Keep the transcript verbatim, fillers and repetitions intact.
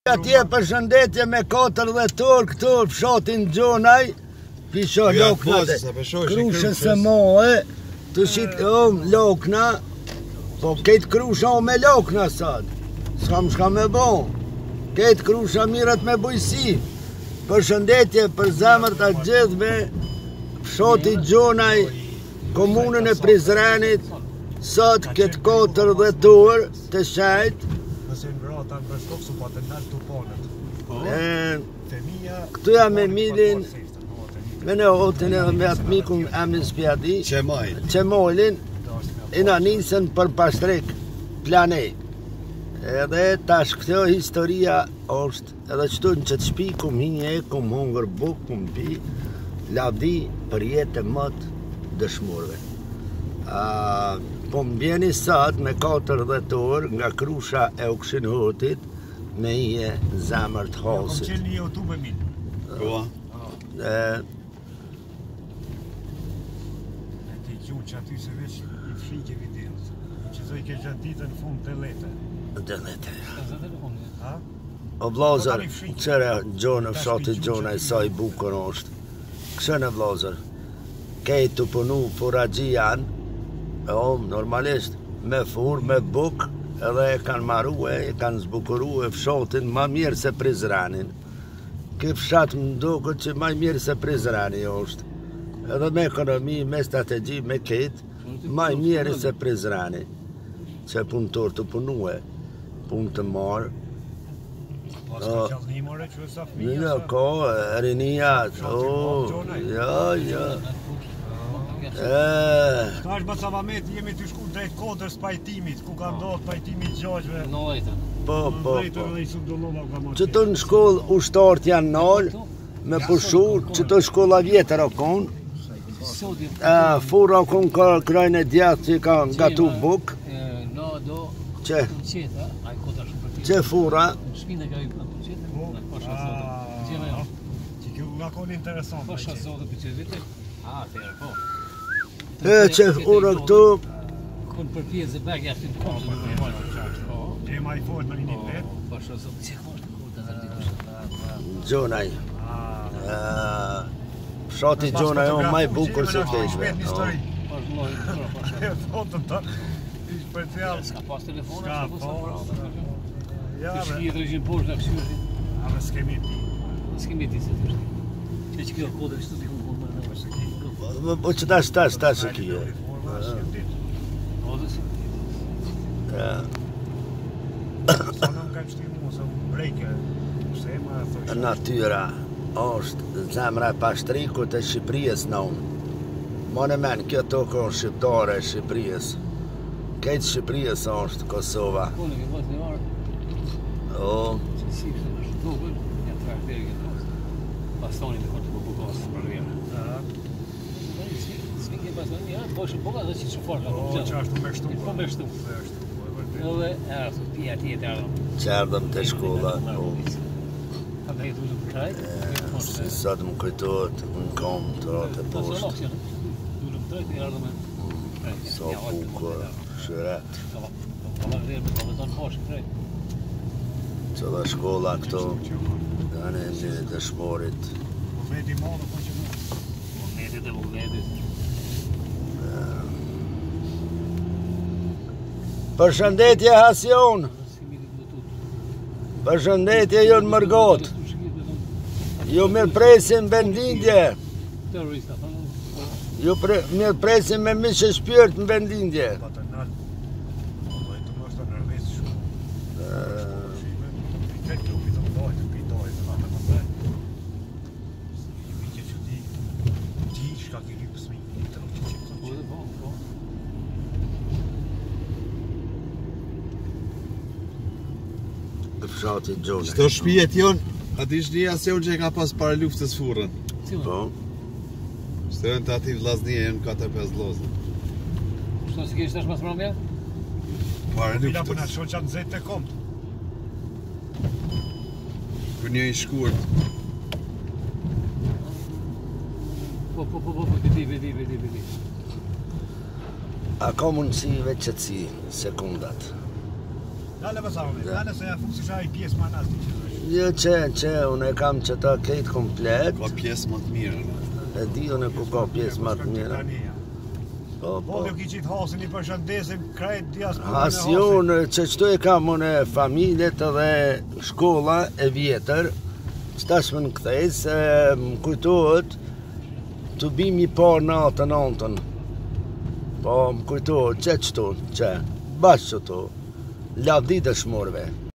Atje përshëndetje me katër dhjetor këtu fshatin Gjonaj, pisho lokna dhe krushën se mohe, të shit o lokna, po këtë krusha o me lokna sad, s'kam shka me bo, këtë krusha mirat me bujsi, përshëndetje për zemër të gjithve, fshati Gjonaj, komunën e Prizrenit, sot këtë katër dhjetor të shajt, këtu jam me Milin, me në otën edhe me atë mikun Emin Spjadi, Qemolin, ina nisën për pastrik, planej. Edhe tash këto historia është, edhe qëtu në qëtë shpi, kum hinje, kum hungër buk, kum pi, lavdi për jetë e mëtë dëshmurve. Po më bjeni sot me katër dhjetor nga krusha e Ukshin Hotit me ije zemër të hasit. Kom qenë një YouTube e minë. Koa? E ti gjunë që aty se veç i frike videos. Që zoj ke gjatë ditë në fund të lete. Të lete, ja. Ha? O blazër, qëre gjonë, fshati Gjonaj, sa i bukur është. Këshën e blazër, kejtë të punu furagji janë, jo, normalisht, me fur, me buk, edhe e kanë marrue, e kanë zbukurue fshatin ma mirë se Prizrenin. Ky fshat më duket që ma mirë se Prizreni është. Edhe me ekonomi, me strategji, me ketë, ma mirë se Prizreni. Që punëtor të punue, punë të marë. Pas ka qallë more që e sa fëmija. Një ko, rinia, o, ja, ja. Ka është Basavamet, jemi të shku drejt kodrës pajtimit, ku ka ndodhë pajtimit gjashve. Në lejtën. Po, po, po. Që Që të në shkollë ushtarët janë nalë, me pushur, që të shkolla vjetër o konë, fura o konë ka krajnë e djatë që ka nga tu buk, që, që fura, që kjo nga konë interesant. Pasha zotë për që vite, a, atërë, po. e që fura këtu, Kënë për pjesë e bagi ashtë të konë të në mojnë. E ma i fort në një vetë. Pasha zotë, që konë të konë të në Gjonaj. Fshati Gjonaj o maj bukur se keshve. Fotën të ishë për tjallë. Ska pas telefonë, Ska ska pas Ja, Kështë be. një drejgjën poshtë në kësyrë. A me s'kemi ti. S'kemi ti se të është. Që që kjo kodë kështu t'i këmë konë më në. Po që tash, tash, tash e kje. Kodë si. Sa në më ka qëti mu, sa më brejke. Se ma thoshtë. Natyra është zemra e pashtrikut e Shqipërisë në unë. Mo në men, kjo tokë është shqiptare e Shqipërisë. Kejtë Shqipërisë është Kosova. Kone ke pas një marë. O, Që si kështë në është tukën, një të rakë deri këtë postë. Bastoni me konë të bukosë për vjerë. Svi ke bastoni, ja, po është buka dhe që që forë ka O, që ashtu me shtu. Po me shtu. Edhe, e ashtu, pia tjetë ardhëm. qerdëm të shkolla. Ka me jetu të përkajtë. Si sot më kujtojt, në kom të atë poshtë. Dulëm të rejtë i ardhëm e. Sa bukur, shëret. Ka me rrërë me ka veton poshtë krejtë. Që dhe shkolla këto, janë e një dëshmorit. Vedi modë, po që mu. Vullnetit e vullnetit. Përshëndetje Hasion, përshëndetje jonë mërgot, ju mirë presim vendindje, Terrorista, ju mirë presim me mishë shpirt në vendindje. Pa të nalë. Po dojtë më është të nërvesë shumë. I këtë grupi të mdojtë, të pidojtë, të atë më dhejtë. I që që di, di shka ki rrë pësmi, i të rrë që që të që. po, po. Fshati Gjonaj. Qëto shpijet jonë, ati ishtë një asion që e ka pas para luftës furën. Po, Shtë janë të ati vlasnije jonë katër pesë lozë. Shto si kështë është mas mramja? Para Bila për në luftës. shonë që anë zetë të kompë. Për një i shkurt. Po, po, po, po, po, vedi, vedi, vedi, vedi. a ka mundësi veç qëtësi sekundat. Dale më sa unë, dale se ja fuksisha i pjesë ma nas ti që Jo që, që, unë e kam që ta kejtë komplet. Ka pjesë më të mirë. E di unë ku ka pjesë më të mira. Po, Po, po. dhe ki qitë hasin i përshëndesim krejt diasporën e As hasin. unë, që qëtu e kam unë familjet edhe shkolla e vjetër, që tash më në këthej, se më kujtohet të bim i parë natën antën. Po, më kujtohet që qëtu, që, bashkë qëtu, lavdi dëshmorve.